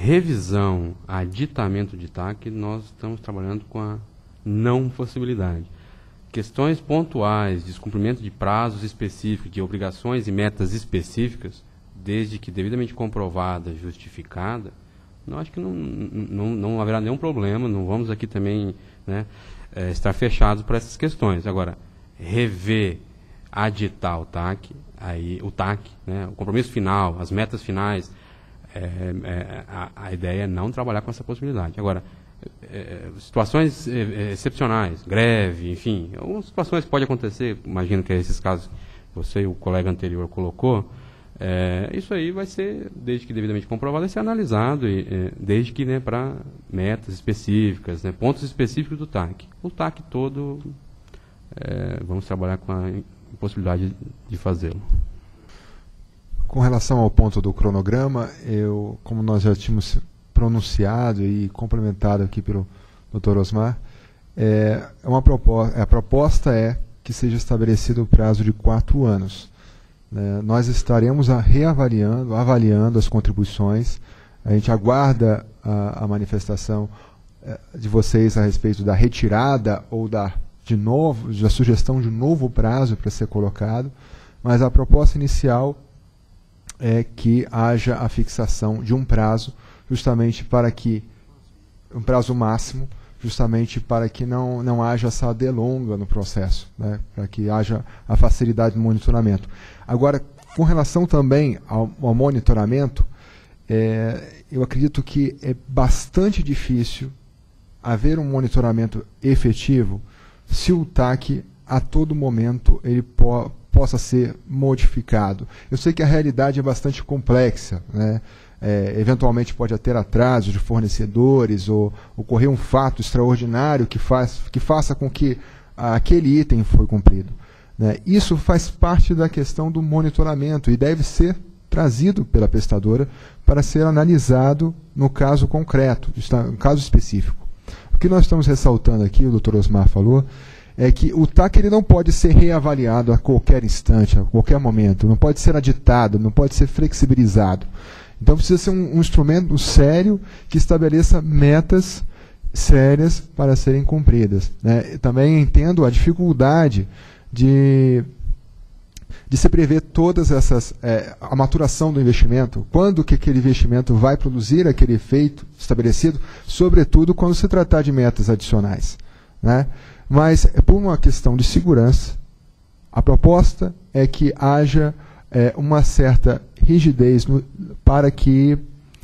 revisão, aditamento de TAC, nós estamos trabalhando com a não possibilidade. Questões pontuais, descumprimento de prazos específicos, de obrigações e metas específicas, desde que devidamente comprovada, justificada, eu acho que não haverá nenhum problema, não vamos aqui também, né, estar fechados para essas questões. Agora, rever, aditar o TAC, né, o compromisso final, as metas finais, a ideia é não trabalhar com essa possibilidade. Agora, situações excepcionais, greve, enfim, algumas situações que podem acontecer, imagino que esses casos que você e o colega anterior colocou, isso aí vai ser, desde que devidamente comprovado, vai ser analisado, desde que, né, para metas específicas, né, pontos específicos do TAC. O TAC todo, vamos trabalhar com a impossibilidade de fazê-lo. Com relação ao ponto do cronograma, como nós já tínhamos pronunciado e complementado aqui pelo Dr. Osmar, a proposta é que seja estabelecido o prazo de 4 anos. Nós estaremos avaliando as contribuições. A gente aguarda a manifestação de vocês a respeito da retirada ou da sugestão de um novo prazo para ser colocado, mas a proposta inicial é que haja a fixação de um prazo, justamente para que, um prazo máximo, justamente para que não haja essa delonga no processo, né, para que haja a facilidade no monitoramento. Agora, com relação também ao monitoramento, eu acredito que é bastante difícil haver um monitoramento efetivo se o TAC, a todo momento, ele possa ser modificado. Eu sei que a realidade é bastante complexa, né? Eventualmente pode ter atraso de fornecedores ou ocorrer um fato extraordinário que faça com que aquele item foi cumprido, né? Isso faz parte da questão do monitoramento e deve ser trazido pela prestadora para ser analisado no caso concreto, no caso específico. O que nós estamos ressaltando aqui, o Dr. Osmar falou, é que o TAC ele não pode ser reavaliado a qualquer instante, a qualquer momento, não pode ser aditado, não pode ser flexibilizado. Então precisa ser um instrumento sério que estabeleça metas sérias para serem cumpridas, né? Também entendo a dificuldade de se prever todas essas, a maturação do investimento, quando que aquele investimento vai produzir aquele efeito estabelecido, sobretudo quando se tratar de metas adicionais, né? Mas, por uma questão de segurança, a proposta é que haja uma certa rigidez para que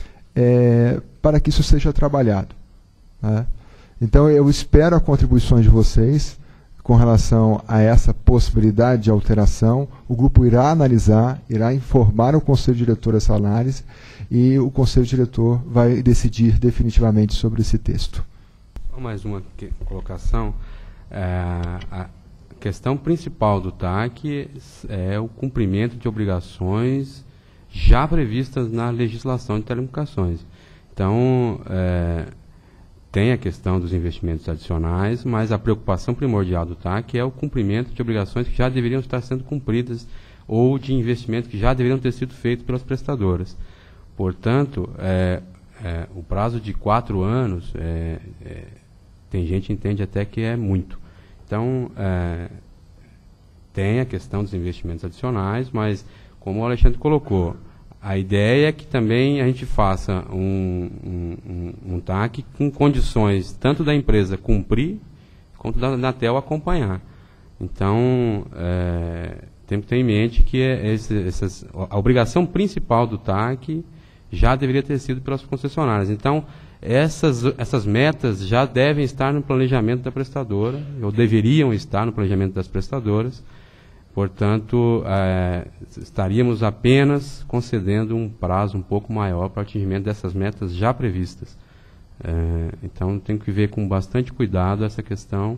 isso seja trabalhado, né? Então, eu espero as contribuições de vocês com relação a essa possibilidade de alteração. O grupo irá analisar, irá informar o Conselho Diretor essa análise e o Conselho Diretor vai decidir definitivamente sobre esse texto. Só mais uma colocação. A questão principal do TAC é o cumprimento de obrigações já previstas na legislação de telecomunicações. Então, tem a questão dos investimentos adicionais, mas a preocupação primordial do TAC é o cumprimento de obrigações que já deveriam estar sendo cumpridas ou de investimentos que já deveriam ter sido feitos pelas prestadoras. Portanto, o prazo de 4 anos, tem gente que entende até que é muito. Então, tem a questão dos investimentos adicionais, mas, como o Alexandre colocou, a ideia é que também a gente faça um TAC com condições tanto da empresa cumprir, quanto da Anatel acompanhar. Então, temos que ter em mente que a obrigação principal do TAC já deveria ter sido pelas concessionárias. Então, essas metas já devem estar no planejamento da prestadora, ou deveriam estar no planejamento das prestadoras. Portanto, estaríamos apenas concedendo um prazo um pouco maior para o atingimento dessas metas já previstas. Então, tem que ver com bastante cuidado essa questão,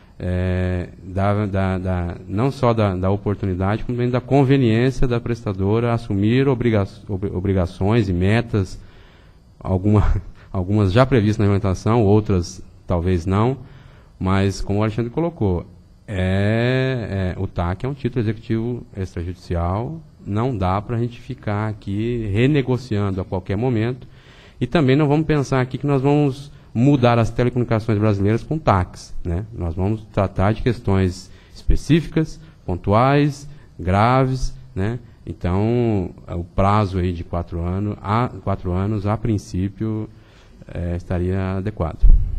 não só da oportunidade, como também da conveniência da prestadora assumir obrigações e metas, algumas já previstas na regulamentação, outras talvez não, mas, como o Alexandre colocou, o TAC é um título executivo extrajudicial, não dá para a gente ficar aqui renegociando a qualquer momento, E também não vamos pensar aqui que nós vamos mudar as telecomunicações brasileiras com TACs, né? Nós vamos tratar de questões específicas, pontuais, graves, né? Então, o prazo aí de 4 anos, a princípio, estaria adequado.